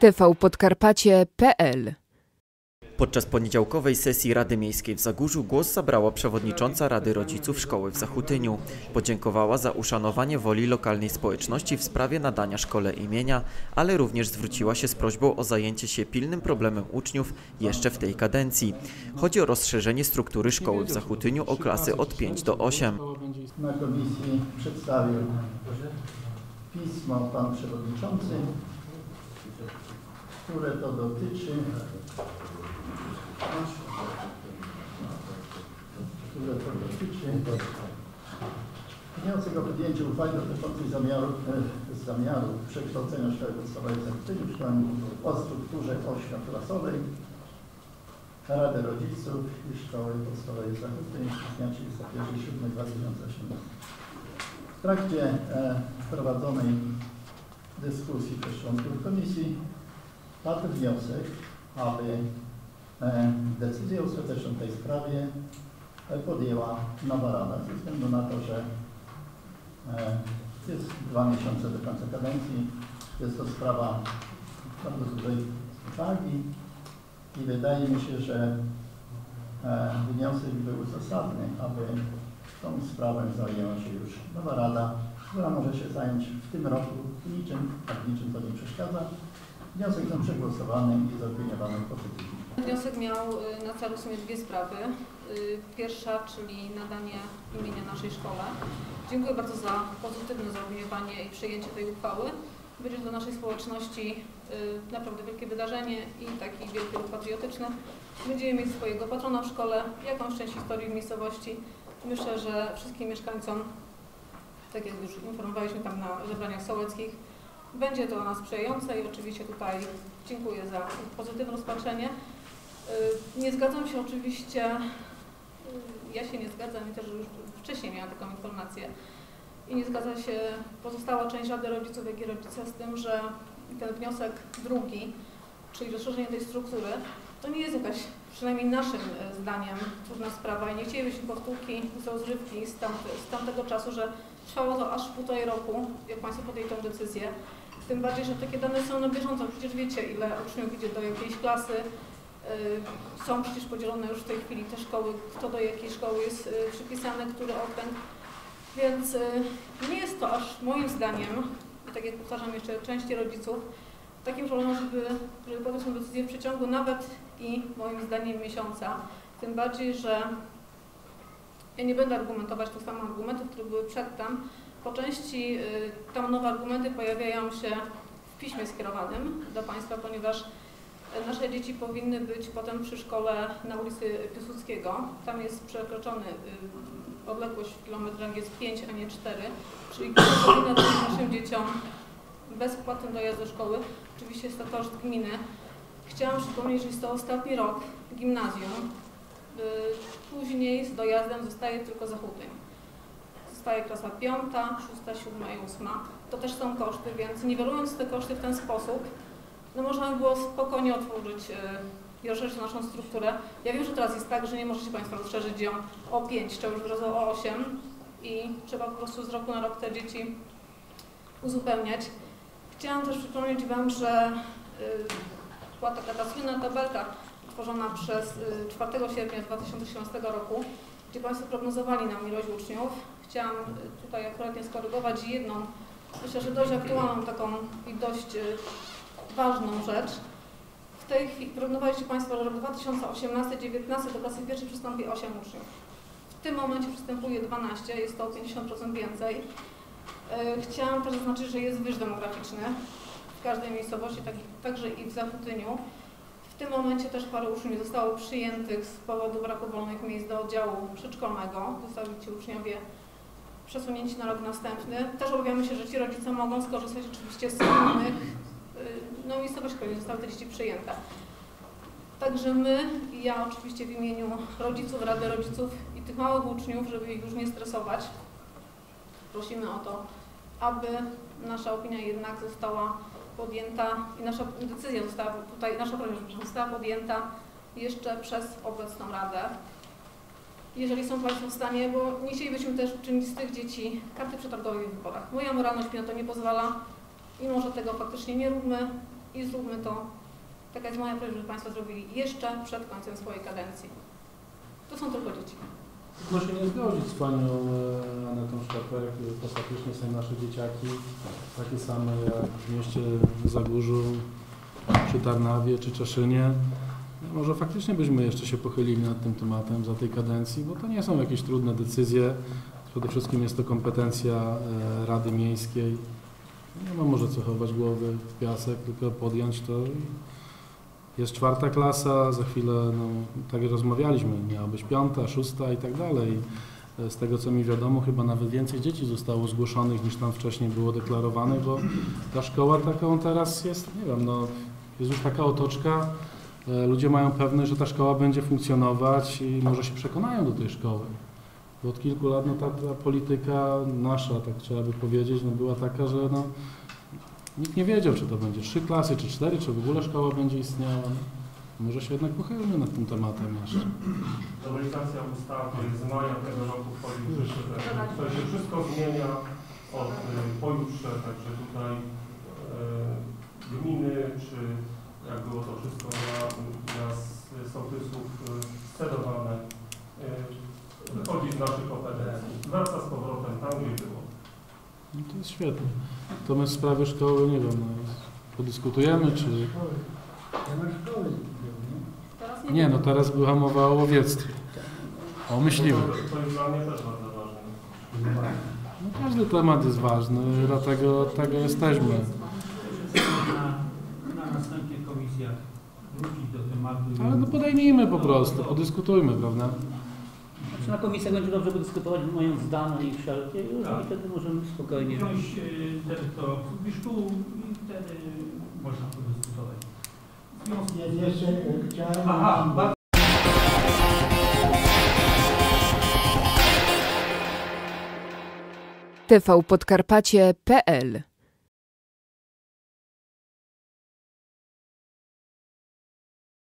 tvpodkarpacie.pl. Podczas poniedziałkowej sesji Rady Miejskiej w Zagórzu głos zabrała przewodnicząca Rady Rodziców Szkoły w Zachutyniu. Podziękowała za uszanowanie woli lokalnej społeczności w sprawie nadania szkole imienia, ale również zwróciła się z prośbą o zajęcie się pilnym problemem uczniów jeszcze w tej kadencji. Chodzi o rozszerzenie struktury szkoły w Zachutyniu o klasy od 5 do 8. Na komisji przedstawił pismo pan przewodniczący, które to dotyczy wniosek o podjęcie uchwały dotyczącej zamiaru przekształcenia szkoły podstawowej w Zachutyniu w szkołę o strukturze ośmioklasowej Rady Rodziców i Szkoły Podstawowej w Zachutyniu z dnia 31.07.2018. W trakcie prowadzonej dyskusji przez członków komisji padł wniosek, aby decyzję ostateczną w tej sprawie podjęła nowa Rada, ze względu na to, że jest 2 miesiące do końca kadencji. Jest to sprawa bardzo dużej wagi i wydaje mi się, że wniosek był zasadny, aby tą sprawą zajęła się już nowa Rada, która może się zająć w tym roku niczym, tak niczym to nie przeszkadza. Wniosek jest przegłosowany i zaopiniowany pozytywnie. Wniosek miał na celu w sumie dwie sprawy. Pierwsza, czyli nadanie imienia naszej szkole. Dziękuję bardzo za pozytywne zaopiniowanie i przyjęcie tej uchwały. Będzie to dla naszej społeczności naprawdę wielkie wydarzenie i taki wielki ruch patriotyczny. Będziemy mieć swojego patrona w szkole, jakąś część historii w miejscowości. Myślę, że wszystkim mieszkańcom, tak jak już informowaliśmy tam na zebraniach sołeckich, będzie to dla nas sprzyjające i oczywiście tutaj dziękuję za pozytywne rozpatrzenie. Nie zgadzam się oczywiście, ja się nie zgadzam i też już wcześniej miałam taką informację i nie zgadza się pozostała część Rady Rodziców, jak i rodzice z tym, że ten wniosek drugi, czyli rozszerzenie tej struktury, to nie jest jakaś, przynajmniej naszym zdaniem, trudna sprawa i nie chcielibyśmy powtórki z rozrywki z tamtego czasu, że trwało to aż 1,5 roku, jak Państwo podjęli tą decyzję. Tym bardziej, że takie dane są na bieżąco. Przecież wiecie, ile uczniów idzie do jakiejś klasy. Są przecież podzielone już w tej chwili te szkoły, kto do jakiej szkoły jest przypisany, który okręg. Więc nie jest to aż moim zdaniem, i tak jak powtarzam jeszcze części rodziców, takim problemem, żeby podjąć tę decyzję w przeciągu nawet i moim zdaniem miesiąca. Tym bardziej, że ja nie będę argumentować tych samych argumentów, które były przedtem. Po części tam nowe argumenty pojawiają się w piśmie skierowanym do Państwa, ponieważ nasze dzieci powinny być potem przy szkole na ulicy Piłsudskiego. Tam jest przekroczony, odległość w kilometrach jest 5, a nie 4, czyli powinna być naszym dzieciom bezpłatny dojazd do szkoły. Oczywiście jest to koszt gminy. Chciałam przypomnieć, że jest to ostatni rok gimnazjum. Później z dojazdem zostaje tylko Zachutyń. Zostaje klasa 5, 6, 7 i 8. To też są koszty, więc niwelując te koszty w ten sposób, no można by było spokojnie otworzyć i rozszerzyć naszą strukturę. Ja wiem, że teraz jest tak, że nie możecie Państwo rozszerzyć ją o 5, czy już razu o 8 i trzeba po prostu z roku na rok te dzieci uzupełniać. Chciałam też przypomnieć Wam, że była taka słynna tabelka tworzona przez 4 sierpnia 2017 roku, gdzie Państwo prognozowali nam ilość uczniów. Chciałam tutaj akurat skorygować jedną, myślę, że dość aktualną taką i dość ważną rzecz. W tej chwili prognozowaliście Państwo, że rok 2018-19 do klasy pierwszej przystąpi 8 uczniów. W tym momencie przystępuje 12, jest to o 50% więcej. Chciałam też zaznaczyć, że jest wyż demograficzny w każdej miejscowości, także i w Zachutyniu. W tym momencie też parę uczniów zostało przyjętych z powodu braku wolnych miejsc do oddziału przedszkolnego. Zostali ci uczniowie przesunięci na rok następny. Też obawiamy się, że ci rodzice mogą skorzystać oczywiście z innych miejscowości, które nie zostały te dzieci przyjęte. Także my i ja oczywiście w imieniu rodziców, Rady Rodziców i tych małych uczniów, żeby ich już nie stresować, prosimy o to, aby nasza opinia jednak została podjęta i nasza decyzja została tutaj, nasza prośba została podjęta jeszcze przez obecną Radę. Jeżeli są Państwo w stanie, bo nie chcielibyśmy też czynić z tych dzieci karty przetargowej w wyborach. Moja moralność mi na to nie pozwala i może tego faktycznie nie róbmy. i zróbmy to, taka jest moja prośba, żeby Państwo zrobili jeszcze przed końcem swojej kadencji. To są tylko dzieci. Muszę się nie zgodzić z Panią Anetą Sztaper, to faktycznie są nasze dzieciaki, takie same jak w mieście Zagórzu, czy Tarnawie, czy Czeszynie. Może faktycznie byśmy jeszcze się pochylili nad tym tematem za tej kadencji, bo to nie są jakieś trudne decyzje. Przede wszystkim jest to kompetencja Rady Miejskiej. Nie ma może co chować głowy w piasek, tylko podjąć to. Jest 4. klasa, za chwilę, no, tak jak rozmawialiśmy, miała być 5., 6. i tak dalej. Z tego co mi wiadomo, chyba nawet więcej dzieci zostało zgłoszonych niż tam wcześniej było deklarowane, bo ta szkoła taką teraz jest, nie wiem, no, jest już taka otoczka, ludzie mają pewność, że ta szkoła będzie funkcjonować i może się przekonają do tej szkoły. Bo od kilku lat no, ta polityka nasza, tak trzeba by powiedzieć, no, była taka, że no, nikt nie wiedział, czy to będzie 3 klasy, czy 4, czy w ogóle szkoła będzie istniała. Może się jednak pochylmy nad tym tematem jeszcze. Nowelizacja ustawy z maja tego roku wchodzi w życie. To się wszystko zmienia od pojutrze, także tutaj gminy, czy jak było to wszystko na sołtysów scedowane, wychodzi z naszych kompetencji. Wraca z powrotem tam, gdzie było. No to jest świetne. Natomiast w sprawie szkoły, nie wiem, no, podyskutujemy, czy... Nie, no teraz była mowa o łowiectwie, o myśliwych. To jest dla mnie też bardzo ważne. No, każdy temat jest ważny, dlatego tego jesteśmy. Na następnych komisjach wrócić do tematu. Ale no podejmijmy po prostu, podyskutujmy, prawda? Znaczy na komisjach będzie dobrze dyskutować, mając dane i wszelkie, i wtedy możemy spokojnie wziąć dyrektorów szkół i wtedy można podyskutować. Jeszcze chciałem... tvpodkarpacie.pl